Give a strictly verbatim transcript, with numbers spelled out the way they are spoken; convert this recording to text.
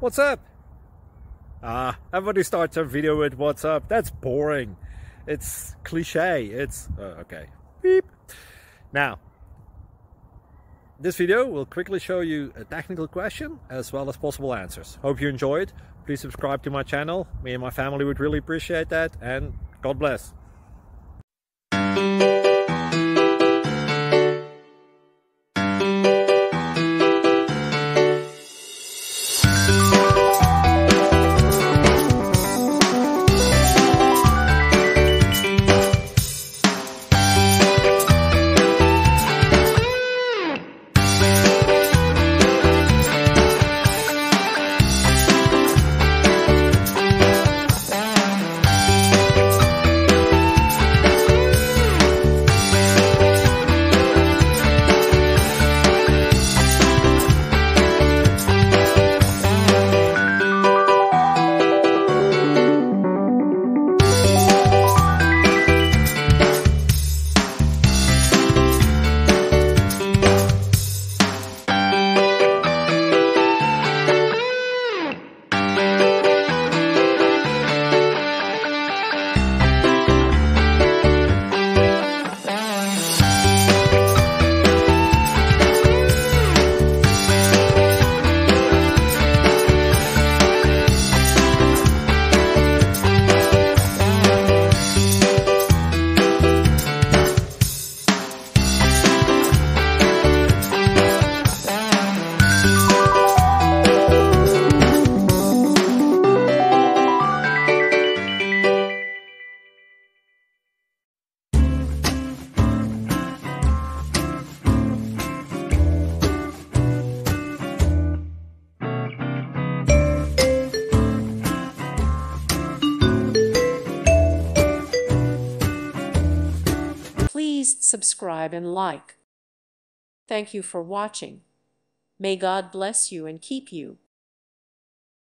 What's up? Ah, everybody starts their video with what's up. That's boring. It's cliche. It's uh, okay. Beep. Now, this video will quickly show you a technical question as well as possible answers. Hope you enjoyed. Please subscribe to my channel. Me and my family would really appreciate that, and God bless. Please subscribe and like. Thank you for watching. May God bless you and keep you.